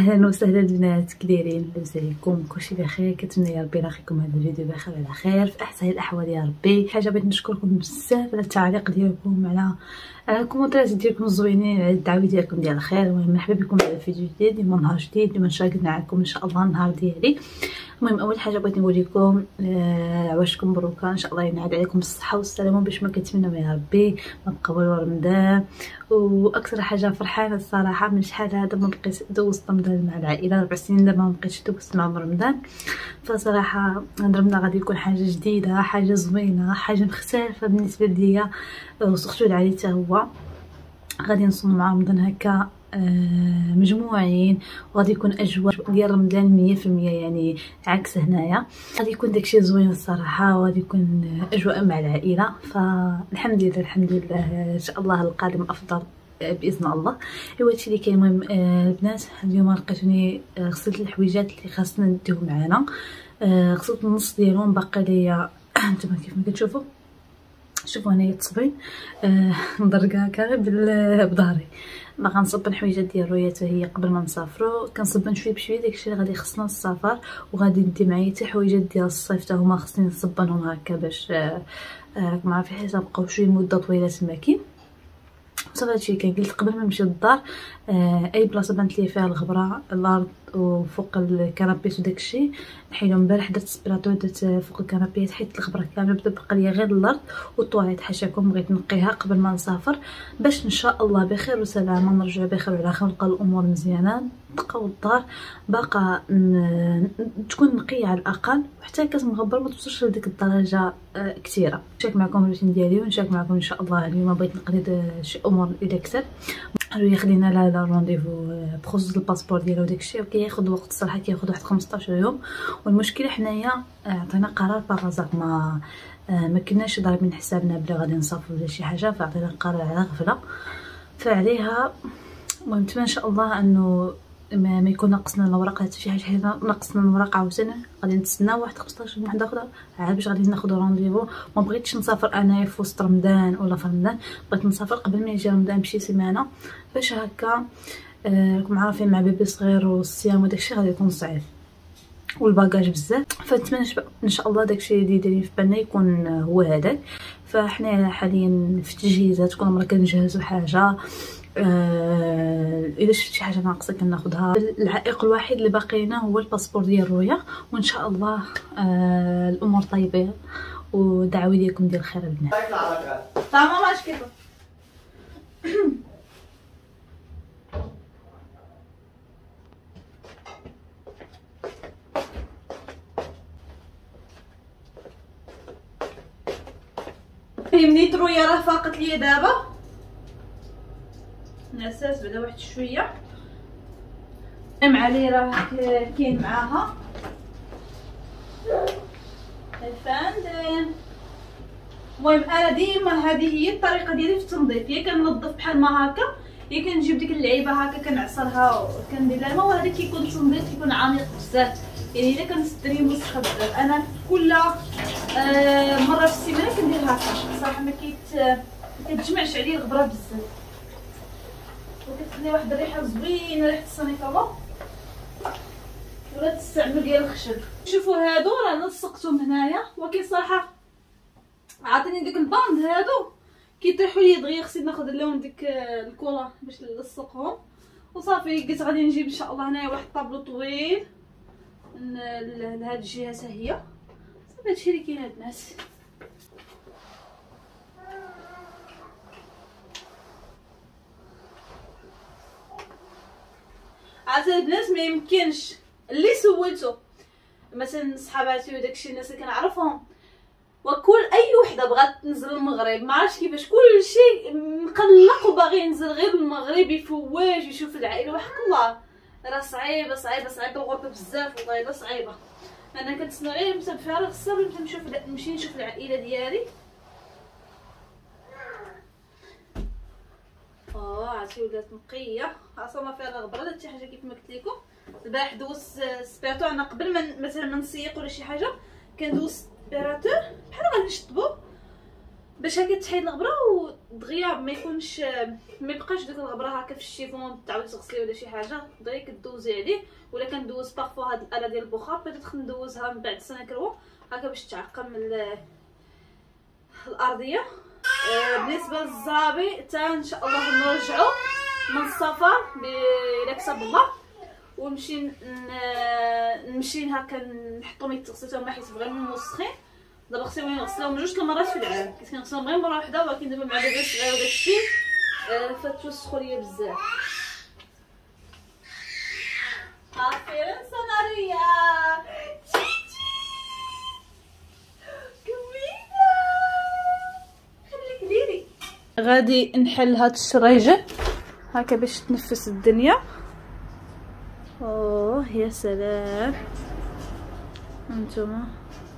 اهلا وسهلا البنات، كي دايرين؟ لاباس عليكم؟ كلشي بخير؟ كنتمنى يا ربي يلاقيكم هذا الفيديو بخير وعلى خير في احسن الاحوال يا ربي. حاجه بغيت نشكركم بزاف على التعليق ديالكم، على الكومنتات ديالكم الزوينين، على الدعوه ديالكم ديال الخير. المهم مرحبا بكم على فيديو جديد، اليوم نهار جديد، اليوم نشارك معكم ان شاء الله النهار ديالي. المهم اول حاجه بغيت نقول لكم عواشكم مبروكه، ان شاء الله ينعاد عليكم الصحه والسلامه باش ما كنتمنوا يا ربي، ما تقبلوا رمضان. واكثر حاجه فرحانه الصراحه من شحال هذا ما بقيت دوزت رمضان مع العائله، 4 سنين دابا ما بقيتش دوزت معهم رمضان. فصراحه هذا رمضان غادي يكون حاجه جديده، حاجه زوينه، حاجه مختلفه بالنسبه ليا وسختو العلي حتى هو. غادي نصوم مع رمضان هكا مجموعين، وغادي يكون اجواء ديال رمضان 100%، يعني عكس هنايا. غادي يكون داكشي زوين الصراحه، وغادي يكون اجواء مع العائله. فالحمد لله الحمد لله، ان شاء الله القادم افضل باذن الله. ايوا هادشي اللي كاين. المهم البنات اليوم لقيتوني غسلت الحويجات اللي خاصنا نديهم معنا، غسلت النص ديالهم، باقي ليا نتوما كيف ما كتشوفوا. شوفوا هنايا التصبين مدرقه هكا بظهري. ما غنصبن حويجات ديال رويا حتى هي قبل ما نسافروا، كنصبن شويه بشويه داكشي اللي غادي يخصنا السفر، وغادي ندي معايا حتى حويجات ديال الصيف حتى هما خصني نصبنهم هكا باش ما عرفتش حيت غنبقاو شويه مده طويله تما كاين. صافي هادشي كان قلت قبل ما نمشي للدار اي بلاصه بانت لي فيها الغبره، الارض وفوق الكنابيس وداكشي نحيدهم. امبارح درت سبراتو، درت فوق الكنابيس، حيت الغبره كامله، بدا بقى ليا غير الارض والطواليت حاشاكم. بغيت نقيها قبل ما نسافر باش ان شاء الله بخير وسلامه نرجع بخير وعلى خير، نلقى الامور مزيانه، نتقاو الدار باقا تكون نقيه على الاقل، وحتى كتمغبر ما توصلش لديك الدرجه كثيره. نشارك معكم الروتين ديالي ونشارك معكم ان شاء الله. اليوم بغيت نقضي شي امور اذا كتب رويا خلينا لا رونديفو بخصوص الباسبور ديالو وداكشي، وكياخذ وقت الصراحه، كياخذ واحد 15 يوم. والمشكله حنايا عطينا قرار باغازاك، ما كناش ضاربين حسابنا بلي غادي نسافروا ولا شي حاجه، فعطينا قرار على غفله فعليها. المهم نتمنى ان شاء الله انه ما يكون ناقصنا الوراق حتى شي حاجه، حيت ناقصنا الوراق عاوتاني غادي نتسناو واحد 15 يوم واحده اخرى عاد باش غادي ناخذ رونديفو. ما بغيتش نسافر انايا في وسط رمضان ولا في رمضان، بغيت نسافر قبل ما يجي رمضان بشي سيمانه، باش هكا راكم عارفين مع بيبي صغير والصيام وداكشي غادي يكون صعيب والباجاج بزاف. فنتمنى ان شاء الله داكشي اللي دايرين في بالنا يكون هو هذاك. فحنا حاليا في تجهيزات، كل مره كنجهزوا حاجه، اذا شفت شي حاجه ناقصه كناخذها. العائق الوحيد اللي باقي لنا هو الباسبور ديال رويا، وان شاء الله الامور طيبه، ودعوه ديالكم ديال الخير البنات. ماما اش كيف فهمني رويا راه فاقت ليا دابا نعسات بعدا واحد شويه، مع لي راه كاين معاها الفاندين. المهم انا ديما هذه هي الطريقه ديالي في التنظيف، يا كننظف بحال ما هكا، يا كنجيب ديك اللعيبه هكا كنعصرها وكندير لها الماء، وهذا كيكون التنظيف كيكون عميق بزاف. يعني الا كنستري مسخه بزاف، انا كل مره في السيمانه كندير هكا صراحه. ما كتجمعش عليا الغبره بزاف، وكتخلي واحد الريحه زوينه، ريحه السنيكالا، ولا تستعملوا ديال الخشب. شوفوا هادو راه لصقتهم هنايا، ولكن صراحه عاطيني ديك الباند هادو كيطيحوا لي دغيا، خصني ناخذ لهم ديك الكولا باش نلصقهم وصافي. قلت غادي نجيب ان شاء الله هنايا واحد الطابلو طويل لهاد الجهه حتى هي. صافي هادشي اللي كاين البنات. عاد البنات ما يمكنش اللي سولتو مثلا صحاباتي وداكشي الناس اللي كنعرفهم، وكل اي وحده بغات تنزل المغرب ما عرفتش كيفاش، كلشي مقلق وباغي ينزل غير المغرب يفواج يشوف العائله. وحق الله راه صعيبه صعيبه صعيبه الغربه بزاف، والله الا صعيبه. انا كنتسنى غير نمشي بفارغ الصبر نمشي نشوف العائله ديالي. عرفتي ولات نقيه اصلا ما فيها لا غبره لا شي حاجه. كيف ما قلت لكم البارح دوزت سبيراتور، انا قبل ما مثلا ما نسيق ولا شي حاجه كندوز سبيراتور بحال غنشطبو باش هكا تحيد الغبره دغيا ما يكونش ما يبقاش ديك الغبره هكا في الشيفون تعاودي تغسليه ولا شي حاجه، دغيا كدوزي عليه. ولا كندوز بارفو هاد الاله ديال البخار بدات ندوزها من بعد سنه كروه هكا باش تعقم الارضيه. بالنسبه للزرابي حتى ان شاء الله نرجعو من السفر الا كتب الله ونمشي هكا نحطهم يتغسلوا حيت فريمون موسخين. دابا خصني نغسلهم جوج المرات في العام، كنت كنغسلهم غير مره وحده، ولكن دابا مع بيبي صغير وداكشي فتوسخوا ليا بزاف. اخيرا سناريا تيتي كوينه خليك ديري. غادي نحل هاد الشريجه هكا باش تنفس الدنيا. اوه يا سلام هانتوما.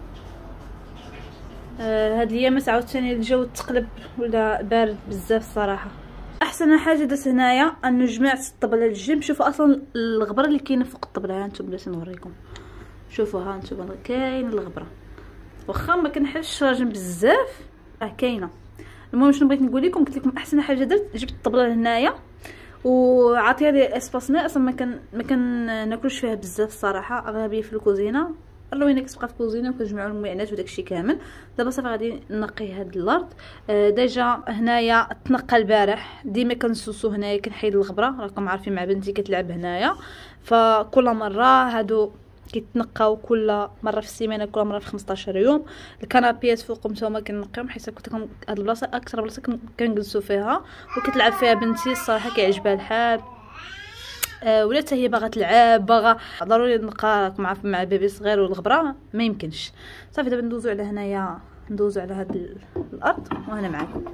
هاد الايامات عاوتاني الجو تقلب ولا بارد بزاف صراحه. احسن حاجه درت هنايا انه جمعت الطبله الجنب. شوفوا اصلا الغبره اللي كاينه فوق الطبله، ها انتم بلاتي نوريكم. شوفوا ها انتم كاين الغبره، واخا ما كنحلش الشراجم بزاف كاينه. المهم شنو بغيت نقول لكم، قلت لكم احسن حاجه درت جبت الطبله هنايا وعطيها لي اسباس. اصلا ما كان ناكلوش فيها بزاف الصراحه، اغلبيه في الكوزينه. الروينه كتبقى في الكوزينه وكنجمعوا المعينات وداكشي كامل. دابا صافي غادي نقي هاد الارض. ديجا هنايا تنقى البارح، ديما كنسوسو هنايا كنحيد الغبره، راكم عارفين مع بنتي كتلعب هنايا، فكل مره هادو كيتنقاو كل مره في السيمانه، كل مره في 15 يوم. الكنابيات فوق نتوما كنقيهم حيت قلت لكم هاد البلاصه اكثر بلاصه كنجلسوا فيها وكتلعب فيها بنتي الصراحه كيعجبها الحال. ولا حتى هي باغا تلعب باغا ضروري نلقى مع بيبي صغير والغبره ما يمكنش. صافي دابا ندوزو على هنايا، ندوزو على هاد الارض وهنا معاكم.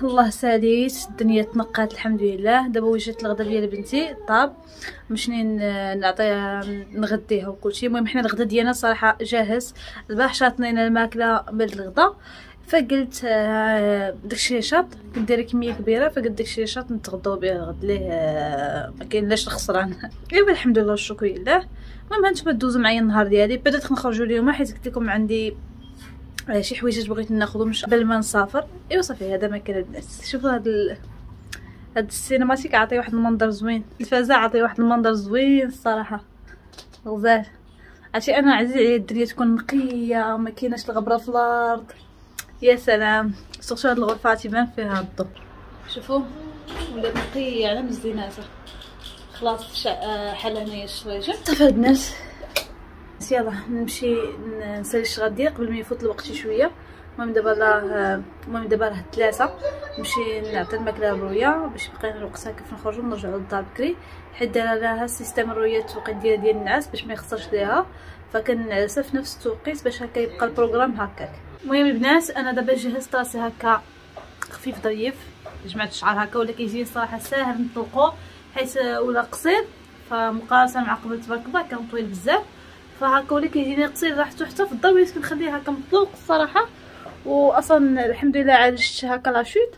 الله ساليت الدنيا تنقات الحمد لله. دابا وجدت الغدا ديال بنتي طاب مشني نعطيها نغديها وكلشي. المهم حنا الغدا ديالنا صراحه جاهز. البارح شاطنينا الماكله بعد الغدا فقلت داكشي شاط كنت دايره كميه كبيره فقلت داكشي شاط نتغداو به الغد ليه ما كاين لاش الخسران. ايوا الحمد لله والشكر لله. المهم هانتوما دوزو معايا النهار ديالي بدات نخرجوا اليوم حيت قلت لكم عندي شي حويجات بغيت ناخذهم قبل ما نسافر. ايوا صافي هذا ما كان البنات. شوفوا هاد السينماتيك عطيه واحد المنظر زوين. الفازا عطيه واحد المنظر زوين الصراحه غزال. عرفتي انا عزيز عليا الدنيا تكون نقيه ما كايناش الغبره في الارض. يا سلام سورتو هاد الغرفه تيبان فيها الضو. شوفوا ولات نقيه على مزيناتها. خلاص حل هنايا الشوايجه صافي البنات. يلا نمشي نسالي الشغل ديالي قبل ما يفوت الوقت شويه. المهم دابا راه 3 نمشي نعطي الماكله لرويا باش يبقى الوقت كيف نخرجوا نرجعوا للدار بكري حيت دايره لها سيستم الرويا التوقيت ديال النعاس باش ما يخسرش ليها فكنعسها في نفس التوقيت باش هكا يبقى البروغرام هكاك. المهم البنات انا دابا جهزت راسي هكا خفيف ظريف جمعت الشعر هكا ولا كيجيني صراحه ساهل نطلقوه حيت ولا قصير فمقارنه مع قبل تبارك الله كان طويل بزاف فهكا ولا كيجيني قصير راحته حتى في الضو وليت كنخليه هكا مطلوق الصراحه. واصلا الحمد لله عالجت هكا لاشوت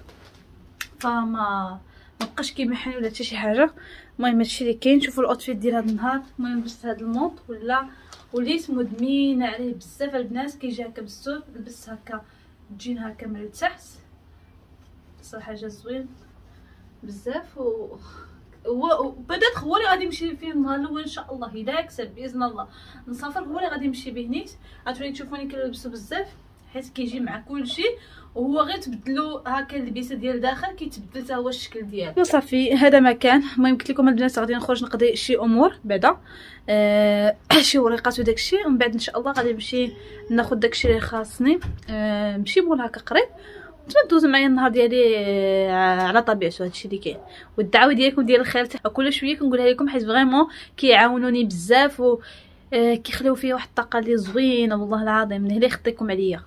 فما مبقاش كيمحني ولا حتى شي حاجه. المهم هادشي اللي كاين. شوفوا الاوتفيت ديال هذا النهار. المهم لبست هذا المونط ولا وليت مدمنه عليه بزاف البنات. كيجي هكا بالسود لبست هكا الجين هكا من التحت صراحه جا زوين بزاف وبدات هو اللي غادي نمشي فيه النهار الاول ان شاء الله اذا كسب باذن الله نسافر هو اللي غادي نمشي به نيت. غتولي تشوفوني كنلبسو بزاف حيت كيجي مع كلشي وهو غير تبدلوا هكا اللبسه ديال داخل كيتبدل حتى هو الشكل ديالو. صافي هذا ما كان. المهم قلت لكم البنات غادي نخرج نقضي شي امور بعدا شي وريقات وداكشي ومن بعد ان شاء الله غادي نمشي ناخذ داكشي اللي خاصني نمشي مول هكا قريب تمدوز معايا النهار ديالي على طبيعته. هادشي اللي كاين والدعوه ديالكم ديال الخير كل شويه كنقولها لكم حيت فريمون كيعاونوني بزاف و كيخليو فيا واحد الطاقه اللي زوينه والله العظيم من هنا يخطيكم عليا.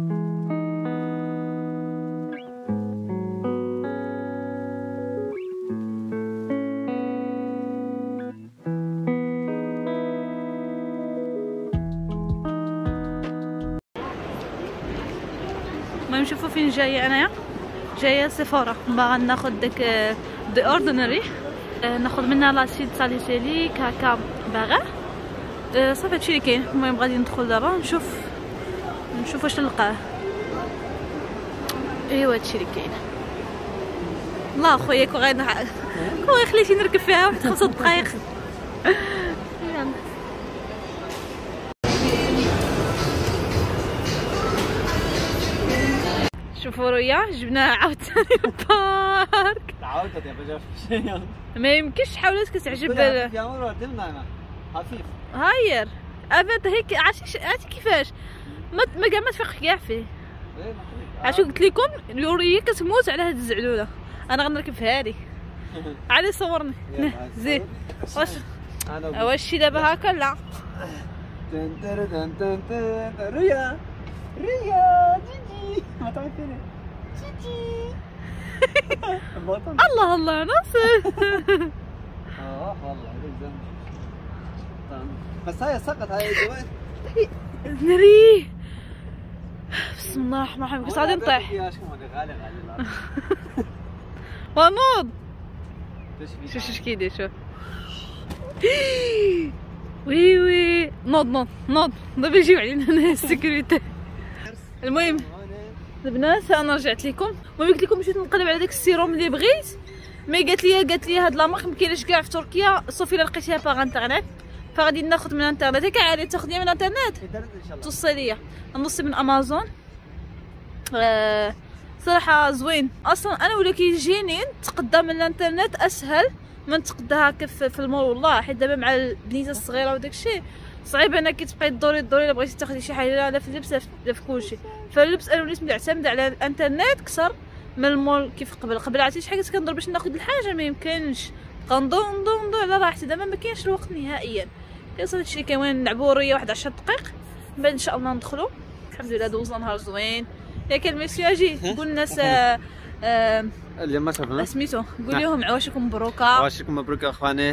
المهم شوفوا فين جايه انايا. جايه سيفورا باغا ناخذ داك دي اوردينري ناخذ منها لاسيد ساليسيليك هكا باغا صافي هادشي اللي كاين. المهم غادي ندخل دابا نشوف واش نلقاه. ايوا هادشي اللي كاين. الله خويا كون غادي خويا خليتيني نركب فيها واحد 5 دقائق. شوفوا رويا جبناها عاوتاني البارك. تعاودت يا بجا شي ما يمكنش حاولت كتعجب خفيف هاير ابدا هيك. عرفتي كيفاش ما كاع ما تفيق كاع فيه. عرفتوا قلت لكم الوريه كتموت على هاد الزعلوله. انا غنركب في هادي عادي صورني زين واش شي دابا هكا لا ريا جيجي ما تعرفيني جيجي الله الله ناصر والله بس هاي سقط هاي جوين نري بسم الله الرحمن الرحيم. كنت غادي نطيح غالي ونوض. شوف كيدير شوف وي نوض دابا يجيو علينا هنا السيكوريتي. المهم البنات انا رجعت لكم. المهم قلت لكم مشيت نقلب على داك السيروم اللي بغيت مي قالت لي هاد لا مارك مكايناش كاع في تركيا صوفي الا لقيتيها باغ انترنت فغادي ناخذ من الانترنت. هكا عادي تاخذيها من الانترنت توصلي ليا نوصي من امازون. صراحه زوين اصلا انا ولا كيجيني نتقدى من الانترنت اسهل من نتقدى هكا في المول والله حيت دابا مع البنيته الصغيره وداكشي صعيب انك تبقاي تدوري الا بغيتي تاخدي شي حاجه لا في اللبس لا في كلشي. فاللبس انا وليت معتمده على الانترنت اكثر من المول كيف قبل عرفتي شحال كنت كندور باش ناخذ الحاجه ما يمكنش ندور على راحتي. دابا ما كاينش الوقت نهائيا. كيوصل هادشي اللي كاين نلعبوا ريه واحد 10 دقائق من بعد ان شاء الله ندخلوا. الحمد لله دوزنا نهار زوين. ياك الميسيو اجي قول الناس اليوم ما شافنا سميتو قول لهم عواشكم مبروكه. عواشكم مبروك اخواني.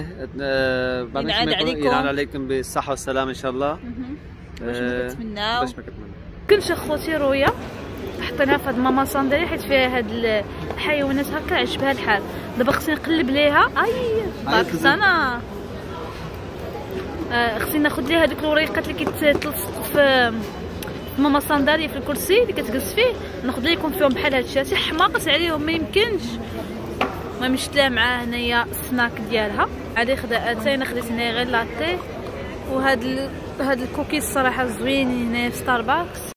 ينعاد عليكم بالصحه والسلامه ان شاء الله. باش ما كتمناو باش ما كتمناو. كنت اخوتي رويا حطيناها في هاد ماما صندري حيت فيها هاد الحيوانات هكا عجبها الحال. دابا خصني نقلب ليها. بارك انا خصني ناخذ ليها هذوك الوريقات اللي كيتلصقوا في ماما صندري في الكرسي اللي كتجلس فيه. ناخذ ليه يكون فيهم بحال هادشي. شي حماقت عليهم ما يمكنش. ما مشيت لها معاه هنايا السناك ديالها. عادي خدات خديت هنايا غير لاتيه وهاد الكوكيز الصراحه زوينين هنا في ستاربكس.